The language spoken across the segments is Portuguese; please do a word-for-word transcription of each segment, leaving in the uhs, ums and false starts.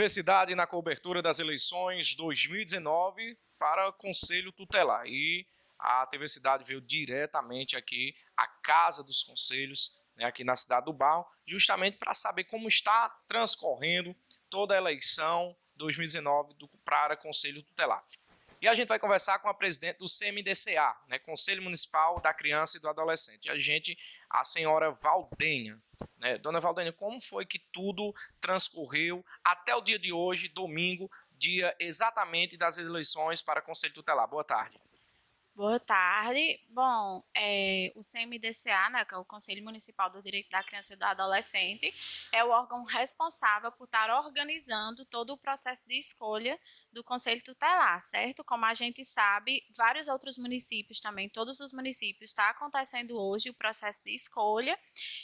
T V Cidade na cobertura das eleições dois mil e dezenove para Conselho Tutelar. E a T V Cidade veio diretamente aqui à Casa dos Conselhos, né, aqui na cidade do Barro, justamente para saber como está transcorrendo toda a eleição dois mil e dezenove do, para Conselho Tutelar. E a gente vai conversar com a presidente do C M D C A, né, Conselho Municipal da Criança e do Adolescente. A gente, a senhora Valdênia. Né? Dona Valdênia, como foi que tudo transcorreu até o dia de hoje, domingo, dia exatamente das eleições para Conselho Tutelar? Boa tarde. Boa tarde. Bom, é, o C M D C A, né, que é o Conselho Municipal do Direito da Criança e do Adolescente, é o órgão responsável por estar organizando todo o processo de escolha do Conselho Tutelar, certo? Como a gente sabe, vários outros municípios também, todos os municípios, está acontecendo hoje o processo de escolha.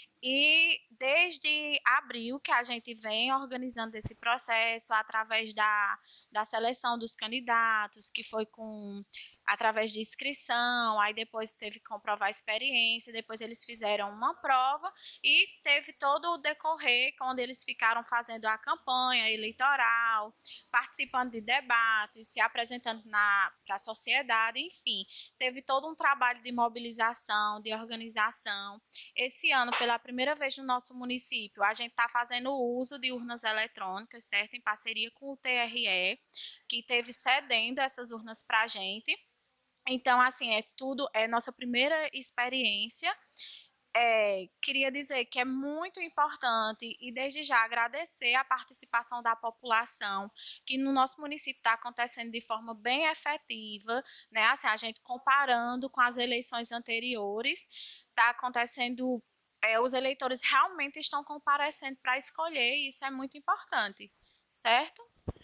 E desde abril que a gente vem organizando esse processo através da, da seleção dos candidatos, que foi com através de inscrição, aí depois teve que comprovar a experiência, depois eles fizeram uma prova e teve todo o decorrer, onde eles ficaram fazendo a campanha eleitoral, participando de debates, se apresentando para a sociedade, enfim, teve todo um trabalho de mobilização, de organização. Esse ano, pela primeira vez no nosso município, a gente está fazendo uso de urnas eletrônicas, certo? Em parceria com o T R E, que teve cedendo essas urnas para a gente. Então, assim, é tudo, é nossa primeira experiência. É, queria dizer que é muito importante e desde já agradecer a participação da população, que no nosso município está acontecendo de forma bem efetiva, né? Assim, a gente comparando com as eleições anteriores, está acontecendo, é, os eleitores realmente estão comparecendo para escolher e isso é muito importante, certo?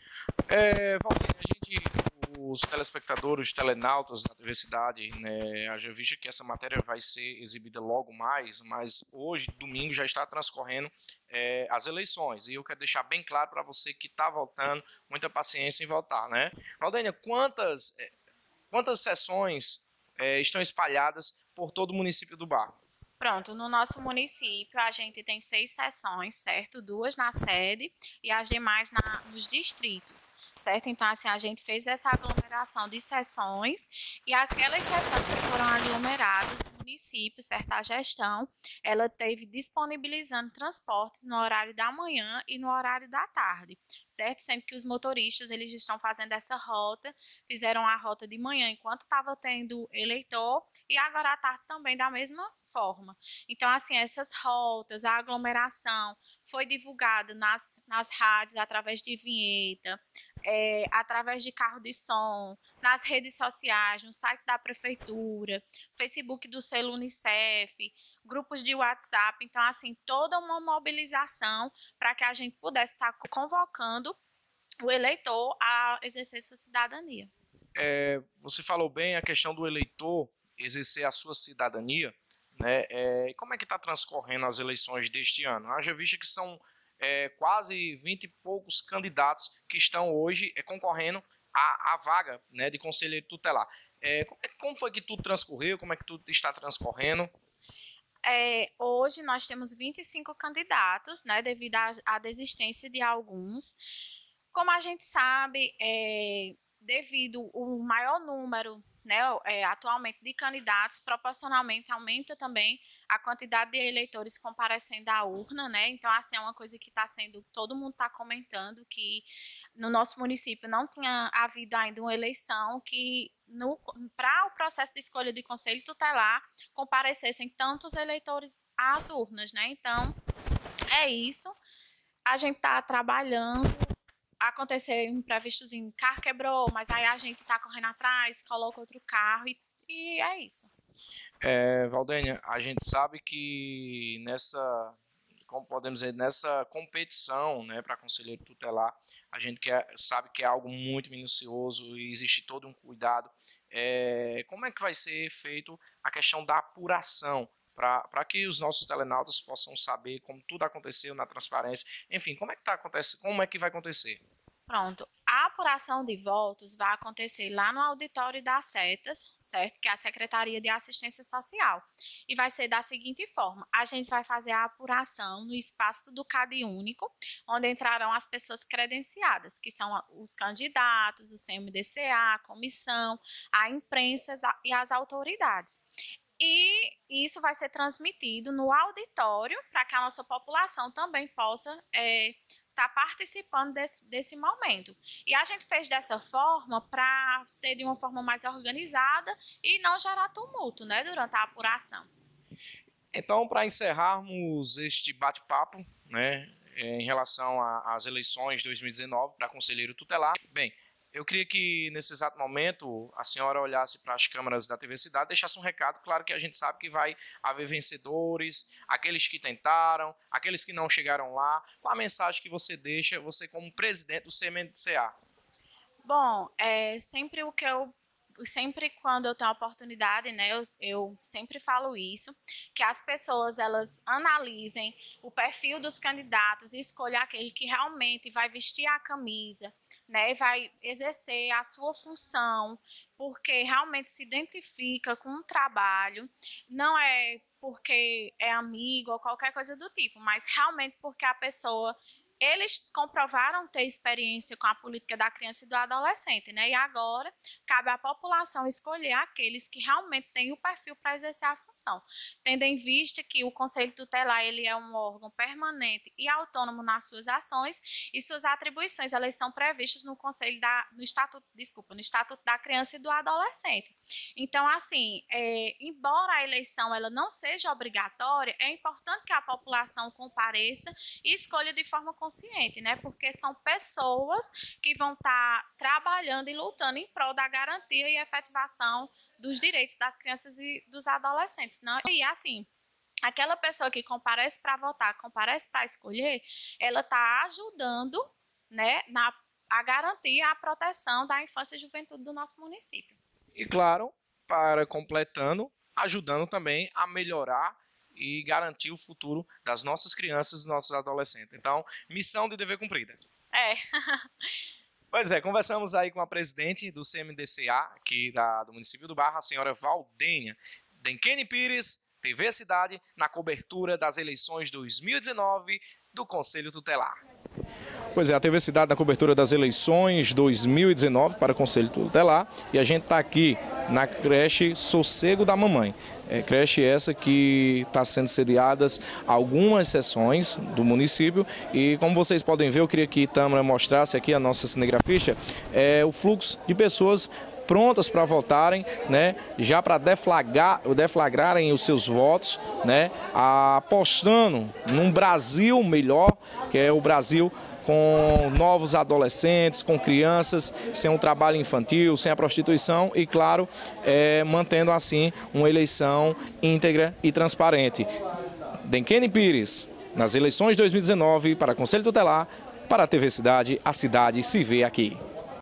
É, Valdênia, a gente, os telespectadores, os telenautas da T V Cidade, né, a gente visto que essa matéria vai ser exibida logo mais, mas hoje, domingo, já está transcorrendo é, as eleições. E eu quero deixar bem claro para você que está votando, muita paciência em votar, né? Valdênia, quantas, quantas sessões é, estão espalhadas por todo o município do Barro? Pronto, no nosso município a gente tem seis sessões, certo? Duas na sede e as demais na, nos distritos, certo? Então, assim, a gente fez essa aglomeração de sessões e aquelas sessões que foram aglomeradas no município, certo? A gestão, ela teve disponibilizando transportes no horário da manhã e no horário da tarde, certo? Sendo que os motoristas, eles estão fazendo essa rota, fizeram a rota de manhã enquanto estava tendo eleitor e agora à tarde também da mesma forma. Então, assim, essas rotas, a aglomeração foi divulgada nas, nas rádios através de vinheta, é, através de carro de som, nas redes sociais, no site da prefeitura, Facebook do selo Unicef, grupos de WhatsApp. Então, assim, toda uma mobilização para que a gente pudesse estar convocando o eleitor a exercer sua cidadania. É, você falou bem a questão do eleitor exercer a sua cidadania. Né? É, como é que está transcorrendo as eleições deste ano? Haja vista que são é, quase vinte e poucos candidatos que estão hoje é, concorrendo à, à vaga, né, de conselheiro tutelar. É, como foi que tudo transcorreu? Como é que tudo está transcorrendo? É, hoje nós temos vinte e cinco candidatos, né, devido à, à desistência de alguns. Como a gente sabe, é, devido o maior número, né, é, atualmente de candidatos, proporcionalmente aumenta também a quantidade de eleitores comparecendo à urna, né? Então, assim, é uma coisa que está sendo, todo mundo está comentando que no nosso município não tinha havido ainda uma eleição que para o processo de escolha de conselho tutelar comparecessem tantos eleitores às urnas, né? Então, é isso. A gente está trabalhando. Aconteceu imprevistos, em carro quebrou, mas aí a gente tá correndo atrás, coloca outro carro e, e é isso. É, Valdênia, a gente sabe que nessa, como podemos dizer, nessa competição, né, para conselheiro tutelar, a gente quer, sabe que é algo muito minucioso e existe todo um cuidado. É, como é que vai ser feito a questão da apuração para que os nossos telenautas possam saber como tudo aconteceu na transparência? Enfim, como é que tá acontecendo? Como é que vai acontecer? Pronto. A apuração de votos vai acontecer lá no auditório das setas, certo? Que é a Secretaria de Assistência Social. E vai ser da seguinte forma: a gente vai fazer a apuração no espaço do CadÚnico, onde entrarão as pessoas credenciadas, que são os candidatos, o C M D C A, a comissão, a imprensa e as autoridades. E isso vai ser transmitido no auditório para que a nossa população também possa é, estar participando desse, desse momento. E a gente fez dessa forma para ser de uma forma mais organizada e não gerar tumulto, né, durante a apuração. Então, para encerrarmos este bate-papo, né, em relação às eleições de dois mil e dezenove para conselheiro tutelar, bem, eu queria que, nesse exato momento, a senhora olhasse para as câmaras da T V Cidade e deixasse um recado. Claro que a gente sabe que vai haver vencedores, aqueles que tentaram, aqueles que não chegaram lá. Qual a mensagem que você deixa, você como presidente do C M D C A? Bom, é sempre o que eu... Sempre quando eu tenho a oportunidade, né, eu, eu sempre falo isso, que as pessoas elas analisem o perfil dos candidatos e escolham aquele que realmente vai vestir a camisa, né, vai exercer a sua função, porque realmente se identifica com o trabalho, não é porque é amigo ou qualquer coisa do tipo, mas realmente porque a pessoa... Eles comprovaram ter experiência com a política da criança e do adolescente, né? E agora cabe à população escolher aqueles que realmente têm o perfil para exercer a função. Tendo em vista que o Conselho Tutelar ele é um órgão permanente e autônomo nas suas ações e suas atribuições elas são previstas no Conselho da, no Estatuto, desculpa, no Estatuto da Criança e do Adolescente. Então, assim, é, embora a eleição ela não seja obrigatória, é importante que a população compareça e escolha de forma consciente, né? Porque são pessoas que vão estar tá trabalhando e lutando em prol da garantia e efetivação dos direitos das crianças e dos adolescentes, não? E assim, aquela pessoa que comparece para votar, comparece para escolher, ela está ajudando, né, na, a garantir a proteção da infância e juventude do nosso município. E claro, para completando, ajudando também a melhorar e garantir o futuro das nossas crianças e dos nossos adolescentes. Então, missão de dever cumprida. É. Pois é, conversamos aí com a presidente do C M D C A, aqui da, do município do Barra, a senhora Valdênia Denkene Pires, T V Cidade, na cobertura das eleições dois mil e dezenove do Conselho Tutelar. Pois é, a T V Cidade na cobertura das eleições dois mil e dezenove para o Conselho Tutelar e a gente está aqui na creche Sossego da Mamãe. É, creche essa que está sendo sediadas algumas sessões do município e como vocês podem ver, eu queria que Tâmara mostrasse aqui a nossa cinegrafista, é, o fluxo de pessoas prontas para votarem, né, já para deflagrar, deflagrarem os seus votos, né, apostando num Brasil melhor, que é o Brasil com novos adolescentes, com crianças, sem um trabalho infantil, sem a prostituição e, claro, é, mantendo assim uma eleição íntegra e transparente. Denkene Pires, nas eleições de dois mil e dezenove para Conselho Tutelar, para a T V Cidade, a cidade se vê aqui.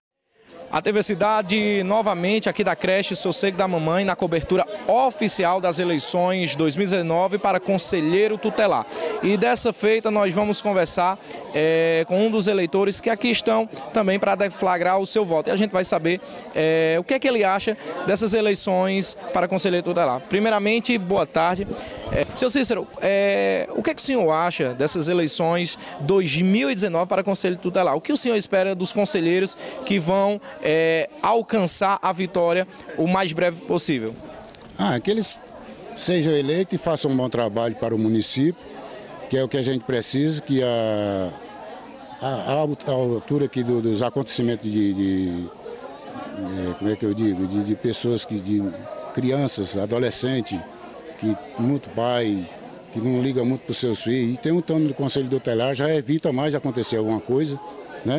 A T V Cidade, novamente, aqui da creche Sossego da Mamãe, na cobertura oficial das eleições dois mil e dezenove para Conselheiro Tutelar. E dessa feita nós vamos conversar é, com um dos eleitores que aqui estão também para deflagrar o seu voto. E a gente vai saber é, o que é que ele acha dessas eleições para Conselheiro Tutelar. Primeiramente, boa tarde. É, seu Cícero, é, o que é que o senhor acha dessas eleições dois mil e dezenove para Conselho Tutelar? O que o senhor espera dos conselheiros que vão é, alcançar a vitória o mais breve possível? Ah, que eles sejam eleitos e façam um bom trabalho para o município, que é o que a gente precisa, que a, a, a altura aqui do, dos acontecimentos de, de, de, como é que eu digo, de, de pessoas, que, de crianças, adolescentes, que muito pai, que não liga muito para os seus filhos, e tem um tano do Conselho Tutelar, já evita mais de acontecer alguma coisa, né?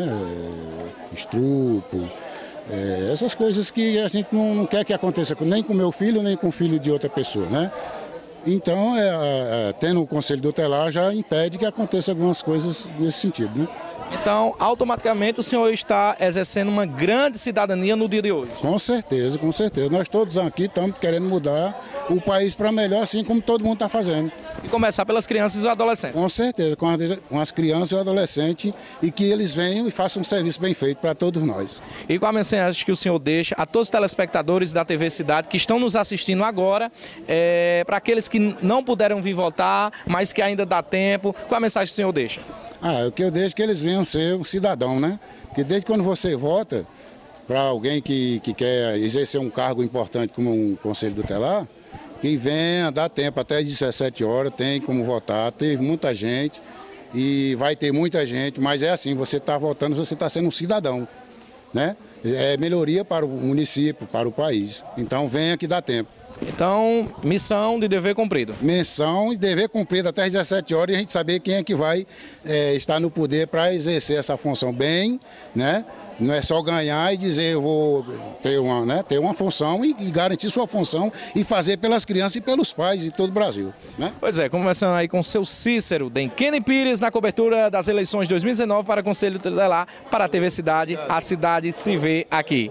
Estrupo, é, essas coisas que a gente não, não quer que aconteça nem com meu filho, nem com o filho de outra pessoa, né? Então, é, é, tendo o Conselho Tutelar já impede que aconteça algumas coisas nesse sentido, né? Então, automaticamente o senhor está exercendo uma grande cidadania no dia de hoje? Com certeza, com certeza. Nós todos aqui estamos querendo mudar o país para melhor, assim como todo mundo está fazendo. E começar pelas crianças e os adolescentes. Com certeza, com, a, com as crianças e os adolescentes, e que eles venham e façam um serviço bem feito para todos nós. E qual a mensagem que o senhor deixa a todos os telespectadores da T V Cidade que estão nos assistindo agora, é, para aqueles que não puderam vir votar, mas que ainda dá tempo, qual a mensagem que o senhor deixa? Ah, o que eu deixo é que eles venham ser um cidadão, né? Porque desde quando você vota para alguém que, que quer exercer um cargo importante como um conselho tutelar, que venha, dá tempo, até às dezessete horas, tem como votar, teve muita gente e vai ter muita gente, mas é assim, você está votando, você está sendo um cidadão, né? É melhoria para o município, para o país. Então venha que dá tempo. Então, missão de dever cumprido. Missão e dever cumprido até às dezessete horas e a gente saber quem é que vai é, estar no poder para exercer essa função bem, né? Não é só ganhar e dizer eu vou ter uma, né, ter uma função e, e garantir sua função e fazer pelas crianças e pelos pais de todo o Brasil, né? Pois é, conversando aí com o seu Cícero Denquene Pires na cobertura das eleições de dois mil e dezenove para o Conselho Tutelar para a T V Cidade. A cidade se vê aqui.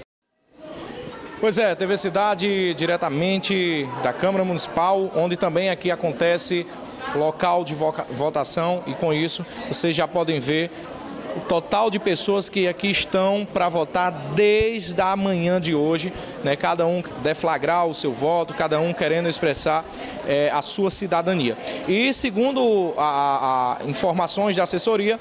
Pois é, T V Cidade diretamente da Câmara Municipal, onde também aqui acontece local de votação e com isso vocês já podem ver o total de pessoas que aqui estão para votar desde a manhã de hoje, né? Cada um deflagrar o seu voto, cada um querendo expressar é, a sua cidadania. E segundo a, a informações da assessoria,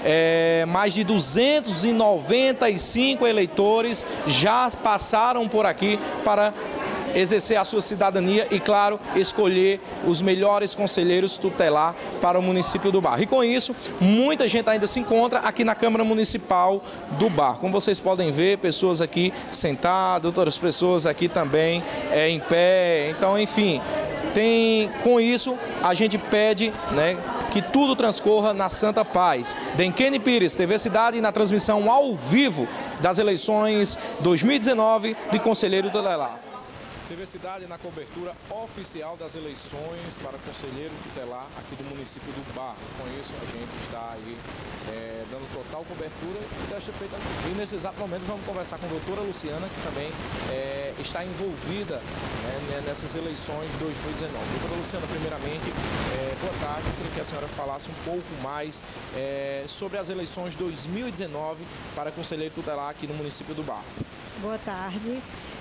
é, mais de duzentos e noventa e cinco eleitores já passaram por aqui para exercer a sua cidadania e, claro, escolher os melhores conselheiros tutelar para o município do Barro. E com isso, muita gente ainda se encontra aqui na Câmara Municipal do Barro. Como vocês podem ver, pessoas aqui sentadas, outras pessoas aqui também é, em pé. Então, enfim, tem, com isso, a gente pede, né, que tudo transcorra na santa paz. Denquene Pires, T V Cidade, na transmissão ao vivo das eleições dois mil e dezenove de Conselheiro Tutelar. T V Cidade na cobertura oficial das eleições para conselheiro tutelar aqui do município do Barro. Com isso, a gente está aí é, dando total cobertura e, desta feita, e nesse exato momento vamos conversar com a doutora Luciana, que também é, está envolvida, né, nessas eleições de dois mil e dezenove. Doutora Luciana, primeiramente, é, boa tarde. Eu queria que a senhora falasse um pouco mais é, sobre as eleições de dois mil e dezenove para conselheiro tutelar aqui no município do Barro. Boa tarde.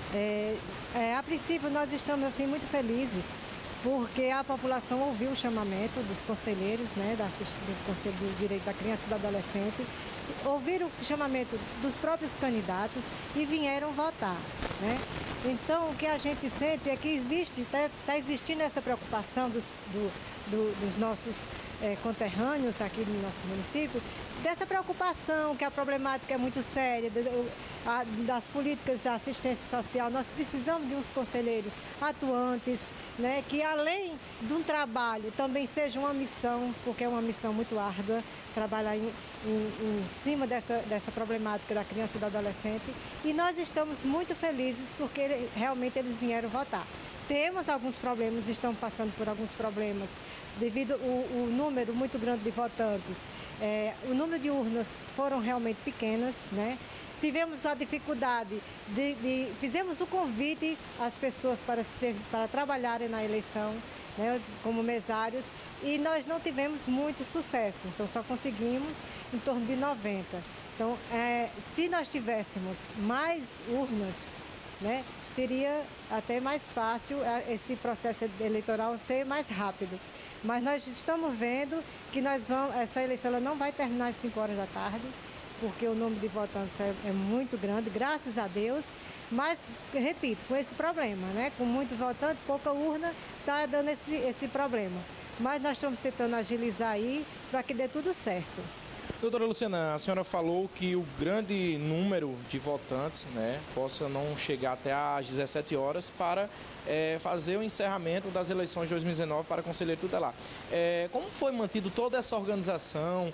É, é, a princípio nós estamos assim muito felizes porque a população ouviu o chamamento dos conselheiros, né, da, do Conselho do Direito da Criança e do Adolescente, ouviram o chamamento dos próprios candidatos e vieram votar, né? Então o que a gente sente é que existe, está tá existindo essa preocupação dos, do, do, dos nossos é, conterrâneos aqui no nosso município, dessa preocupação que a problemática é muito séria, de, a, das políticas da assistência social. Nós precisamos de uns conselheiros atuantes, né, que além de um trabalho também seja uma missão, porque é uma missão muito árdua, trabalhar em, em, em cima dessa, dessa problemática da criança e do adolescente. E nós estamos muito felizes porque realmente eles vieram votar. Temos alguns problemas, estamos passando por alguns problemas devido ao, ao número muito grande de votantes. É, o número de urnas foram realmente pequenas, né? Tivemos a dificuldade de, de fizemos o convite às pessoas para, ser, para trabalharem na eleição, né, como mesários, e nós não tivemos muito sucesso, então só conseguimos em torno de noventa. Então, é, se nós tivéssemos mais urnas, né, seria até mais fácil esse processo eleitoral ser mais rápido. Mas nós estamos vendo que nós vamos, essa eleição ela não vai terminar às cinco horas da tarde, porque o número de votantes é, é muito grande, graças a Deus. Mas, repito, com esse problema, né? Com muito votante, pouca urna, está dando esse, esse problema. Mas nós estamos tentando agilizar aí para que dê tudo certo. Doutora Luciana, a senhora falou que o grande número de votantes, né, possa não chegar até às dezessete horas para é, fazer o encerramento das eleições de dois mil e dezenove para conselheiro tutelar. É, como foi mantido toda essa organização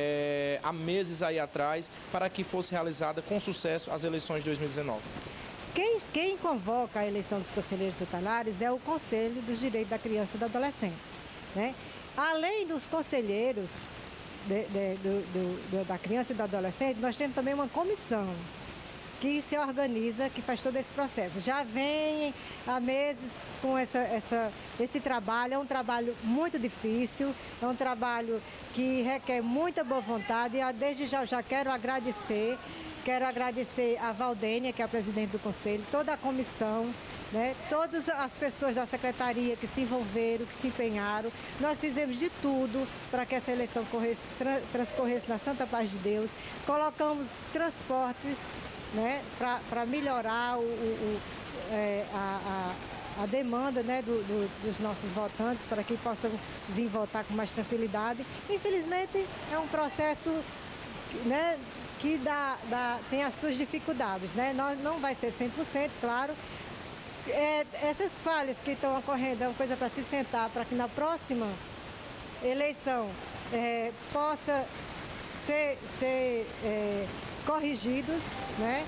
é, há meses aí atrás para que fosse realizada com sucesso as eleições de dois mil e dezenove? Quem, quem convoca a eleição dos conselheiros tutelares é o Conselho dos Direitos da Criança e do Adolescente, né? Além dos conselheiros De, de, do, do, da criança e do adolescente, nós temos também uma comissão. que se organiza, que faz todo esse processo. Já vem há meses com essa, essa, esse trabalho, é um trabalho muito difícil, é um trabalho que requer muita boa vontade, e desde já já quero agradecer, quero agradecer a Valdênia, que é a presidente do Conselho, toda a comissão, né, todas as pessoas da secretaria que se envolveram, que se empenharam. Nós fizemos de tudo para que essa eleição corresse, tra, transcorresse na Santa Paz de Deus, colocamos transportes, né, para melhorar o, o, é, a, a, a demanda, né, do, do, dos nossos votantes, para que possam vir votar com mais tranquilidade. Infelizmente, é um processo, né, que dá, dá, tem as suas dificuldades, né? Não, não vai ser cem por cento, claro. É, essas falhas que estão ocorrendo é uma coisa para se sentar, para que na próxima eleição é, possa ser, ser é, corrigidos, né?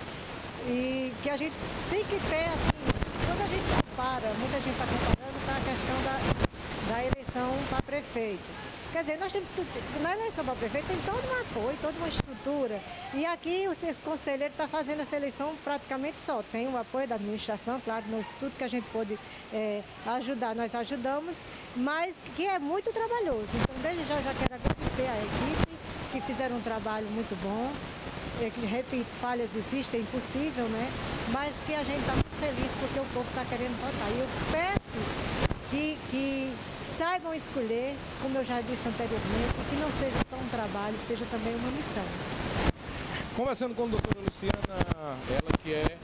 E que a gente tem que ter, assim, quando a gente compara, muita gente está comparando com a questão da, da eleição para prefeito. Quer dizer, nós temos, na eleição para prefeito tem todo um apoio, toda uma estrutura. E aqui esse conselheiro está fazendo essa eleição praticamente só. Tem o apoio da administração, claro, nós, tudo que a gente pode é, ajudar, nós ajudamos, mas que é muito trabalhoso. Então, desde já, eu já quero agradecer à equipe, que fizeram um trabalho muito bom. É, que, repito, falhas existem, é impossível, né? Mas que a gente está muito feliz porque o povo está querendo votar. E eu peço que, que saibam escolher, como eu já disse anteriormente, que não seja só um trabalho, seja também uma missão. Conversando com a doutora Luciana, ela que é,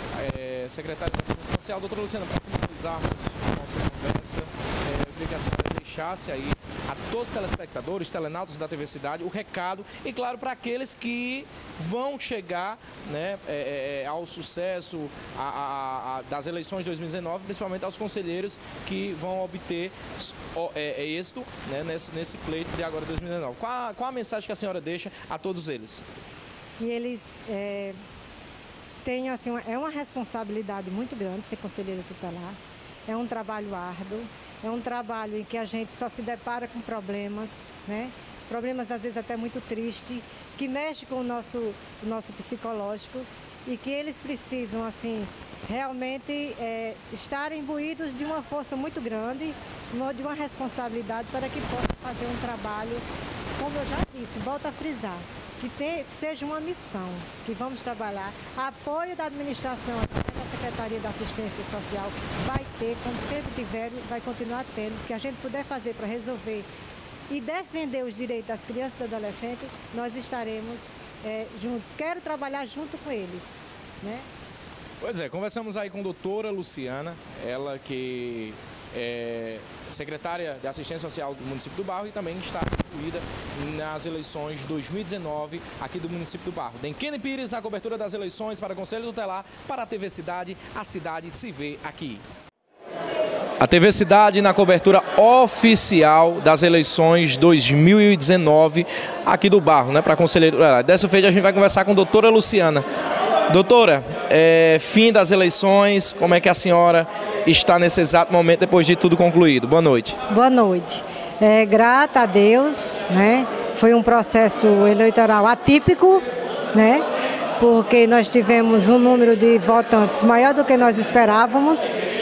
é secretária da Assistência Social. Doutora Luciana, para finalizarmos a nossa conversa, é, eu queria que a senhora deixasse aí a todos os telespectadores, telenautas da T V Cidade, o recado, e claro, para aqueles que vão chegar, né, é, é, ao sucesso a, a, a, das eleições de dois mil e dezenove, principalmente aos conselheiros que vão obter é, é, êxito, né, nesse, nesse pleito de agora dois mil e dezenove. Qual a, qual a mensagem que a senhora deixa a todos eles? E eles é, têm, assim, uma, é uma responsabilidade muito grande ser conselheiro tutelar, é um trabalho árduo, é um trabalho em que a gente só se depara com problemas, né? Problemas às vezes até muito tristes, que mexe com o nosso, o nosso psicológico, e que eles precisam, assim, realmente é, estar imbuídos de uma força muito grande, de uma responsabilidade para que possam fazer um trabalho, como eu já disse, volto a frisar, que, tem, que seja uma missão, que vamos trabalhar. Apoio da administração, da Secretaria da Assistência Social, vai ter, como sempre tiver, vai continuar tendo, o que a gente puder fazer para resolver e defender os direitos das crianças e dos adolescentes, nós estaremos é, juntos. Quero trabalhar junto com eles, né? Pois é, conversamos aí com a doutora Luciana, ela que é secretária de Assistência Social do município do Barro e também está incluída nas eleições de dois mil e dezenove aqui do município do Barro. Denquene Pires na cobertura das eleições para o Conselho Tutelar, para a T V Cidade, a cidade se vê aqui. A T V Cidade na cobertura oficial das eleições dois mil e dezenove aqui do Barro, né, para conselheiro. Dessa feita a gente vai conversar com a doutora Luciana. Doutora, é, fim das eleições, como é que a senhora está nesse exato momento depois de tudo concluído? Boa noite. Boa noite. É, grata a Deus, né? Foi um processo eleitoral atípico, né? Porque nós tivemos um número de votantes maior do que nós esperávamos.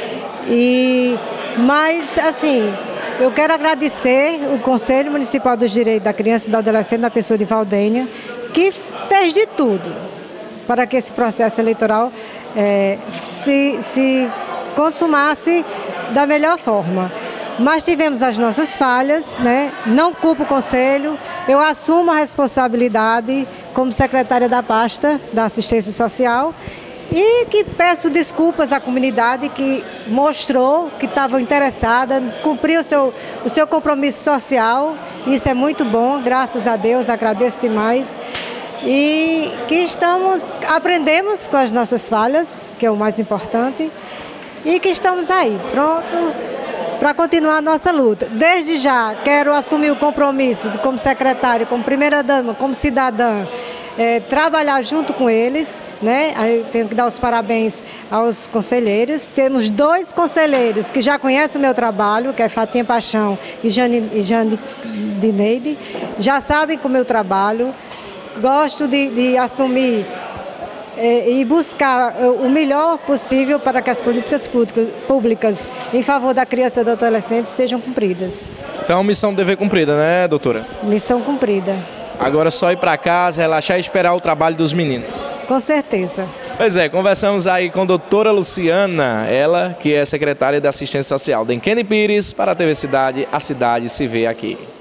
E, mas, assim, eu quero agradecer o Conselho Municipal dos Direitos da Criança e do Adolescente, na pessoa de Valdênia, que fez de tudo para que esse processo eleitoral é, se, se consumasse da melhor forma. Mas tivemos as nossas falhas, né? Não culpo o Conselho, eu assumo a responsabilidade como secretária da pasta da Assistência Social e que peço desculpas à comunidade que mostrou que estava interessada, cumpriu o seu, o seu compromisso social. Isso é muito bom, graças a Deus, agradeço demais. E que estamos, aprendemos com as nossas falhas, que é o mais importante, e que estamos aí, pronto para continuar a nossa luta. Desde já, quero assumir o compromisso de, como secretária, como primeira-dama, como cidadã, é, trabalhar junto com eles, né? Eu tenho que dar os parabéns aos conselheiros. Temos dois conselheiros que já conhecem o meu trabalho, que é Fatinha Paixão e Jane, e Jane Dineide, já sabem com o meu trabalho. Gosto de, de assumir é, e buscar o melhor possível para que as políticas públicas em favor da criança e do adolescente sejam cumpridas. Então, missão de dever cumprida, né, doutora? Missão cumprida. Agora é só ir para casa, relaxar e esperar o trabalho dos meninos. Com certeza. Pois é, conversamos aí com a doutora Luciana, ela que é secretária da Assistência Social. Denkene Pires, para a T V Cidade, a cidade se vê aqui.